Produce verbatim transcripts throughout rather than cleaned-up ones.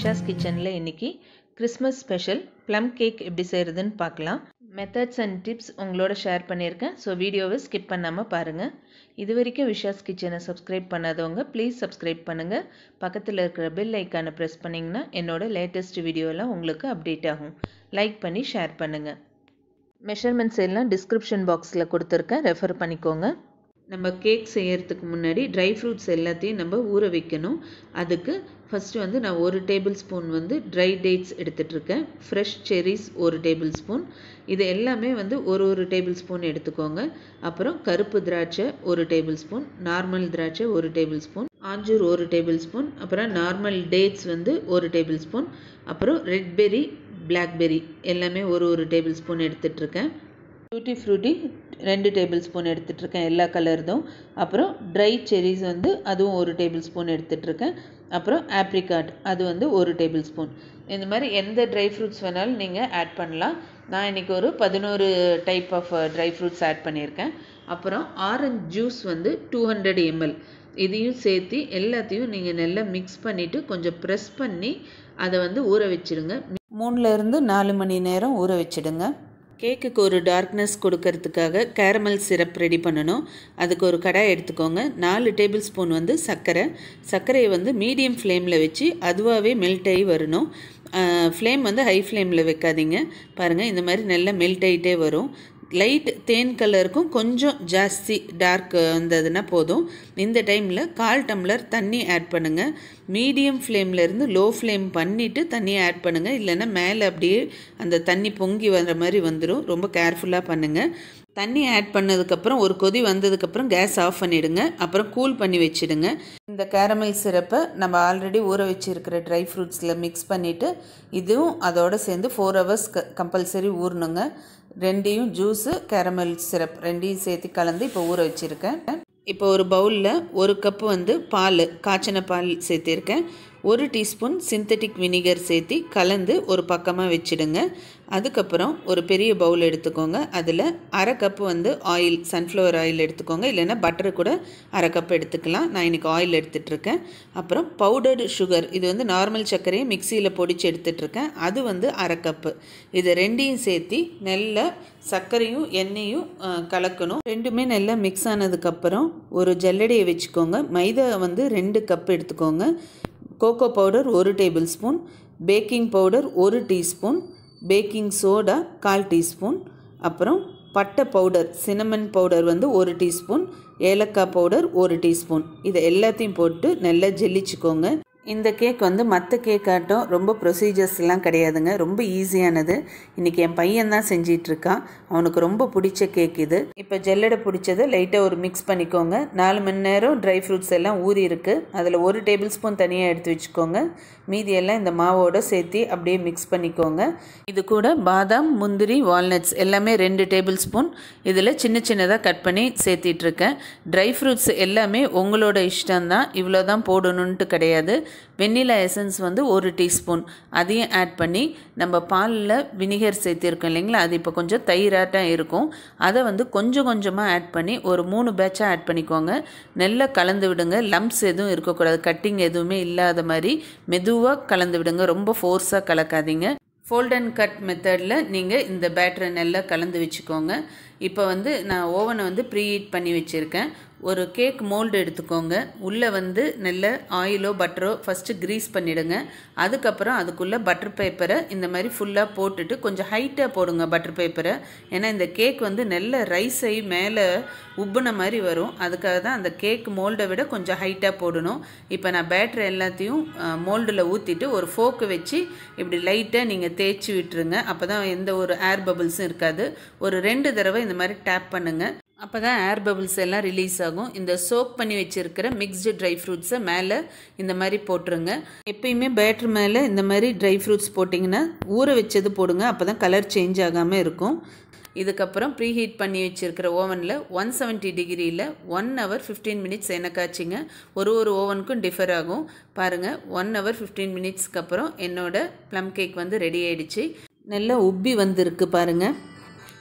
விஷாஸ் கிச்சனில் இன்றைக்கி Christmas special plum cake எப்படி செய்கிறதுன்னு பார்க்கலாம். மெத்தட்ஸ் அண்ட் டிப்ஸ் உங்களோட ஷேர் பண்ணியிருக்கேன். ஸோ வீடியோவை ஸ்கிப் பண்ணாமல் பாருங்கள். இது வரைக்கும் விஷாஸ் கிச்சனை சப்ஸ்கிரைப் பண்ணாதவங்க ப்ளீஸ் சப்ஸ்கிரைப் பண்ணுங்கள். பக்கத்தில் இருக்கிற பெல் ஐக்கானை ப்ரெஸ் பண்ணிங்கன்னா என்னோட லேட்டஸ்ட் வீடியோலாம் உங்களுக்கு அப்டேட் ஆகும். லைக் பண்ணி ஷேர் பண்ணுங்கள். மெஷர்மெண்ட்ஸ் எல்லாம் டிஸ்கிரிப்ஷன் பாக்ஸில் கொடுத்துருக்கேன், ரெஃபர் பண்ணிக்கோங்க. நம்ம கேக் செய்யறதுக்கு முன்னாடி ட்ரை ஃப்ரூட்ஸ் எல்லாத்தையும் நம்ம ஊற வைக்கணும். அதுக்கு ஃபஸ்ட்டு வந்து நான் ஒரு டேபிள் ஸ்பூன் வந்து ட்ரை டேட்ஸ் எடுத்துகிட்ருக்கேன். ஃப்ரெஷ் செரிஸ் ஒரு டேபிள் ஸ்பூன். இது எல்லாமே வந்து ஒரு ஒரு டேபிள் ஸ்பூன் எடுத்துக்கோங்க. அப்புறம் கருப்பு திராட்சை ஒரு டேபிள் ஸ்பூன், நார்மல் திராட்சை ஒரு டேபிள் ஸ்பூன், ஆஞ்சூர் ஒரு டேபிள் ஸ்பூன், அப்புறம் நார்மல் டேட்ஸ் வந்து ஒரு டேபிள் ஸ்பூன், அப்புறம் ரெட் பெர்ரி, பிளாக்பெர்ரி எல்லாமே ஒரு ஒரு டேபிள் ஸ்பூன் எடுத்துகிட்ருக்கேன். டூட்டி ஃப்ரூட்டி ரெண்டு டேபிள் ஸ்பூன் எடுத்துகிட்ருக்கேன், எல்லா கலர்தும். அப்புறம் ட்ரை செரிஸ் வந்து அதுவும் ஒரு டேபிள் ஸ்பூன் எடுத்துகிட்ருக்கேன். அப்புறம் ஆப்ரிகாட் அது வந்து ஒரு டேபிள் ஸ்பூன். இந்த மாதிரி எந்த ட்ரை ஃப்ரூட்ஸ் வேணாலும் நீங்கள் ஆட் பண்ணலாம். நான் இன்றைக்கி ஒரு பதினோரு type of dry fruits add பண்ணியிருக்கேன். அப்புறம் ஆரஞ்ச் ஜூஸ் வந்து டூ ஹண்ட்ரட் எம்எல். இதையும் சேர்த்து எல்லாத்தையும் நீங்கள் நல்லா மிக்ஸ் பண்ணிவிட்டு கொஞ்சம் ப்ரெஸ் பண்ணி அதை வந்து ஊற வச்சுடுங்க. மூணுலேருந்து நாலு மணி நேரம் ஊற வச்சுடுங்க. கேக்குக்கு ஒரு டார்க்னஸ் கொடுக்கறதுக்காக கேரமல் சிரப் ரெடி பண்ணணும். அதுக்கு ஒரு கடாய் எடுத்துக்கோங்க. நாலு டேபிள் ஸ்பூன் வந்து சர்க்கரை. சர்க்கரையை வந்து மீடியம் ஃப்ளேமில் வச்சு அதுவாகவே மெல்ட் ஆகி வரணும். ஃப்ளேம் வந்து ஹை ஃப்ளேமில் வைக்காதீங்க. பாருங்கள், இந்த மாதிரி நல்லா மெல்ட் ஆகிட்டே வரும். லைட் தேன் கலருக்கும் கொஞ்சம் ஜாஸ்தி டார்க் வந்ததுன்னா போதும். இந்த டைமில் கால் டம்ளர் தண்ணி ஆட் பண்ணுங்கள். மீடியம் ஃப்ளேம்லேருந்து லோ ஃப்ளேம் பண்ணிவிட்டு தண்ணியை ஆட் பண்ணுங்கள். இல்லைன்னா மேலே அப்படியே அந்த தண்ணி பொங்கி வர்ற மாதிரி வந்துடும். ரொம்ப கேர்ஃபுல்லாக பண்ணுங்கள். தண்ணி ஆட் பண்ணதுக்கப்புறம் ஒரு கொதி வந்ததுக்கப்புறம் கேஸ் ஆஃப் பண்ணிவிடுங்க. அப்புறம் கூல் பண்ணி வச்சுடுங்க. இந்த கேரமல் சிரப்பை நம்ம ஆல்ரெடி ஊற வச்சுருக்கிற ட்ரை ஃப்ரூட்ஸில் மிக்ஸ் பண்ணிவிட்டு இதுவும் அதோடு சேர்ந்து ஃபோர் ஹவர்ஸ் க கம்பல்சரி ஊறணுங்க. ரெண்டையும் ஜூஸு கேரமல் சிரப் ரெண்டையும் சேர்த்து கலந்து இப்போ ஊற வச்சுருக்கேன். இப்போ ஒரு பவுலில் ஒரு கப்பு வந்து பால், காய்ச்சின பால் சேர்த்திருக்கேன். ஒரு டீஸ்பூன் சிந்தட்டிக் வினிகர் சேர்த்து கலந்து ஒரு பக்கமாக வச்சுடுங்க. அதுக்கப்புறம் ஒரு பெரிய பவுல் எடுத்துக்கோங்க. அதில் அரை கப்பு வந்து ஆயில், சன்ஃப்ளவர் ஆயில் எடுத்துக்கோங்க. இல்லைன்னா பட்டரு கூட அரை கப் எடுத்துக்கலாம். நான் இன்றைக்கி ஆயில் எடுத்துகிட்ருக்கேன். அப்புறம் பவுடர்டு சுகர், இது வந்து நார்மல் சர்க்கரையை மிக்சியில் பொடிச்சு எடுத்துகிட்ருக்கேன். அது வந்து அரை கப்பு. இது ரெண்டையும் சேர்த்து நல்லா சர்க்கரையும் எண்ணெயும் கலக்கணும். ரெண்டுமே நல்லா மிக்ஸ் ஆனதுக்கப்புறம் ஒரு ஜல்லடையை வச்சுக்கோங்க. மைதா வந்து ரெண்டு கப் எடுத்துக்கோங்க. கோகோ பவுடர் ஒரு டேபிள் ஸ்பூன், பேக்கிங் பவுடர் ஒரு டீஸ்பூன், பேக்கிங் சோடா கால் டீஸ்பூன், அப்புறம் பட்டை பவுடர், சினமன் பவுடர் வந்து ஒரு டீஸ்பூன், ஏலக்காய் பவுடர் ஒரு டீஸ்பூன். இதை எல்லாத்தையும் போட்டு நல்லா ஜெல்லிச்சுக்கோங்க. இந்த கேக் வந்து மற்ற கேக் ஆட்டம் ரொம்ப ப்ரொசீஜர்ஸ்லாம் கிடையாதுங்க. ரொம்ப ஈஸியானது. இன்றைக்கி என் பையன் தான் செஞ்சிட்ருக்கான். அவனுக்கு ரொம்ப பிடிச்ச கேக் இது. இப்போ ஜல்லடை பிடிச்சதை லைட்டாக ஒரு மிக்ஸ் பண்ணிக்கோங்க. நாலு மணி நேரம் ட்ரை ஃப்ரூட்ஸ் எல்லாம் ஊறி இருக்குது. அதில் ஒரு டேபிள் ஸ்பூன் தனியாக எடுத்து வச்சுக்கோங்க. மீதியெல்லாம் இந்த மாவோடு சேர்த்து அப்படியே மிக்ஸ் பண்ணிக்கோங்க. இது கூட பாதாம், முந்திரி, வால்நட்ஸ் எல்லாமே ரெண்டு டேபிள் ஸ்பூன் இதில் சின்ன சின்னதாக கட் பண்ணி சேர்த்திட்ருக்கேன். ட்ரை ஃப்ரூட்ஸ் எல்லாமே உங்களோட இஷ்டம்தான், இவ்வளோ தான் போடணுன்ட்டு கிடையாது. வெண்ணிலா எசன்ஸ் வந்து ஒரு டீஸ்பூன் அதையும் ஆட் பண்ணி நம்ம பாலில் வினிகர் சேர்த்திருக்கோம் இல்லைங்களா, அது இப்போ கொஞ்சம் தயிராட்டம் இருக்கும். அதை வந்து கொஞ்சம் கொஞ்சமாக ஆட் பண்ணி ஒரு மூணு பேட்சாக ஆட் பண்ணிக்கோங்க. நல்லா கலந்து விடுங்க. லம்ப்ஸ் எதுவும் இருக்கக்கூடாது, கட்டிங் எதுவுமே இல்லாத மாதிரி மெதுவாக கலந்து விடுங்க. ரொம்ப ஃபோர்ஸாக கலக்காதீங்க. ஃபோல்ட் அண்ட் கட் மெத்தடில் நீங்கள் இந்த பேட்டரை நல்லா கலந்து வச்சுக்கோங்க. இப்போ வந்து நான் ஓவனை வந்து ப்ரீ ஹீட் பண்ணி வச்சுருக்கேன். ஒரு கேக் மோல்டு எடுத்துக்கோங்க. உள்ளே வந்து நல்ல ஆயிலோ பட்டரோ ஃபஸ்ட்டு க்ரீஸ் பண்ணிவிடுங்க. அதுக்கப்புறம் அதுக்குள்ளே பட்டர் பேப்பரை இந்த மாதிரி ஃபுல்லாக போட்டுட்டு கொஞ்சம் ஹைட்டாக போடுங்க பட்டர் பேப்பரை. ஏன்னா இந்த கேக் வந்து நல்ல ரைஸ் ஆகி மேலே உப்புன மாதிரி வரும். அதுக்காக தான் அந்த கேக் மோல்டை விட கொஞ்சம் ஹைட்டாக போடணும். இப்போ நான் பேட்டர் எல்லாத்தையும் மோல்டில் ஊற்றிட்டு ஒரு ஃபோக்கு வச்சு இப்படி லைட்டாக நீங்கள் தேய்ச்சி விட்டுருங்க. அப்போ தான் எந்த ஒரு ஏர் பபிள்ஸும் இருக்காது. ஒரு ரெண்டு தடவை இந்த மாதிரி டேப் பண்ணுங்கள். அப்போ தான் ஏர் பபிள்ஸ் எல்லாம் ரிலீஸ் ஆகும். இந்த சோக் பண்ணி வச்சுருக்கிற மிக்ஸ்டு ட்ரை ஃப்ரூட்ஸை மேலே இந்த மாதிரி போட்டுருங்க. எப்பயுமே பேட்டர் மேலே இந்த மாதிரி ட்ரை ஃப்ரூட்ஸ் போட்டிங்கன்னா ஊற வச்சது போடுங்க. அப்போ தான் கலர் சேஞ்ச் ஆகாமல் இருக்கும். இதுக்கப்புறம் ப்ரீ ஹீட் பண்ணி வச்சுருக்கிற ஓவனில் ஒன் செவன்ட்டி டிகிரியில் ஒன் ஹவர் ஃபிஃப்டீன் மினிட்ஸ் எண்ணெய் காய்ச்சிங்க. ஒரு ஒரு ஓவனுக்கும் டிஃபர் ஆகும். பாருங்கள், ஒன் ஹவர் ஃபிஃப்டீன் மினிட்ஸ்க்கு அப்புறம் என்னோடய ப்ளம் கேக் வந்து ரெடி ஆகிடுச்சு. நல்லா உப்பி வந்திருக்கு பாருங்கள்.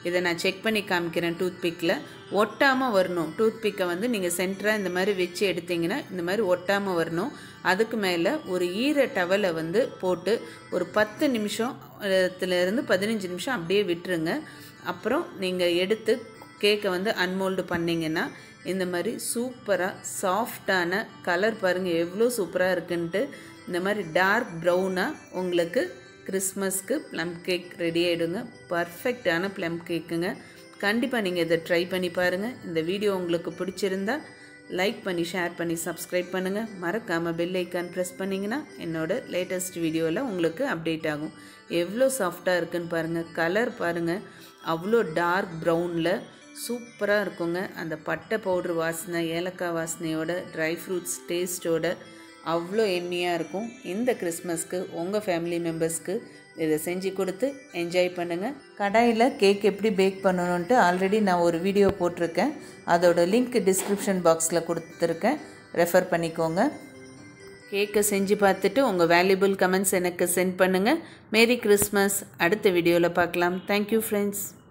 இதை நான் செக் பண்ணி காமிக்கிறேன். டூத் பிக்கில் ஒட்டாமல் வரணும். டூத் பிக்கை வந்து நீங்கள் சென்டராக இந்த மாதிரி வச்சு எடுத்திங்கன்னா இந்த மாதிரி ஒட்டாமல் வரணும். அதுக்கு மேலே ஒரு ஈர டவலை வந்து போட்டு ஒரு பத்து நிமிஷத்துலேருந்து பதினஞ்சு நிமிஷம் அப்படியே விட்டுருங்க. அப்புறம் நீங்கள் எடுத்து கேக்கை வந்து அன்மோல்டு பண்ணிங்கன்னா இந்த மாதிரி சூப்பராக சாஃப்டான கலர் பாருங்கள் எவ்வளோ சூப்பராக இருக்குன்ட்டு. இந்த மாதிரி டார்க் ப்ரௌனாக உங்களுக்கு கிறிஸ்மஸ்க்கு ப்ளம் கேக் ரெடி ஆகிடுங்க. பர்ஃபெக்டான ப்ளம் கேக்குங்க. கண்டிப்பாக நீங்கள் இதை ட்ரை பண்ணி பாருங்கள். இந்த வீடியோ உங்களுக்கு பிடிச்சிருந்தா லைக் பண்ணி ஷேர் பண்ணி சப்ஸ்கிரைப் பண்ணுங்கள். மறக்காமல் பெல் ஐக்கான் ப்ரெஸ் பண்ணிங்கன்னா என்னோடய லேட்டஸ்ட் வீடியோவில் உங்களுக்கு அப்டேட் ஆகும். எவ்வளோ சாஃப்டாக இருக்குன்னு பாருங்கள். கலர் பாருங்கள் அவ்வளோ டார்க் ப்ரௌனில் சூப்பராக இருக்குங்க. அந்த பட்டை பவுட்ரு வாசனை, ஏலக்காய் வாசனையோட, ட்ரை ஃப்ரூட்ஸ் டேஸ்ட்டோட அவ்வளோ எம்மியாக இருக்கும். இந்த கிறிஸ்மஸ்க்கு உங்கள் ஃபேமிலி மெம்பர்ஸ்க்கு இதை செஞ்சு கொடுத்து என்ஜாய் பண்ணுங்கள். கடாயில் கேக் எப்படி பேக் பண்ணணுன்ட்டு ஆல்ரெடி நான் ஒரு வீடியோ போட்டிருக்கேன். அதோட லிங்க் டிஸ்கிரிப்ஷன் பாக்ஸில் கொடுத்துருக்கேன், ரெஃபர் பண்ணிக்கோங்க. கேக்கை செஞ்சு பார்த்துட்டு உங்கள் வேல்யூபிள் கமெண்ட்ஸ் எனக்கு சென்ட் பண்ணுங்கள். Merry Christmas. அடுத்த வீடியோவில் பார்க்கலாம். Thank you friends.